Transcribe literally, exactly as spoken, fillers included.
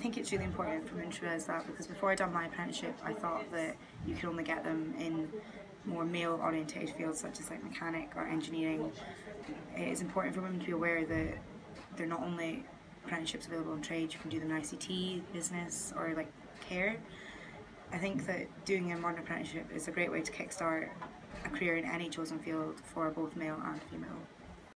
think it's really important for women to realise that, because before I done my apprenticeship I thought that you could only get them in more male orientated fields such as like mechanic or engineering. It is important for women to be aware that they're not only apprenticeships available in trade, you can do them in I C T, business or like care. I think that doing a modern apprenticeship is a great way to kickstart a career in any chosen field for both male and female.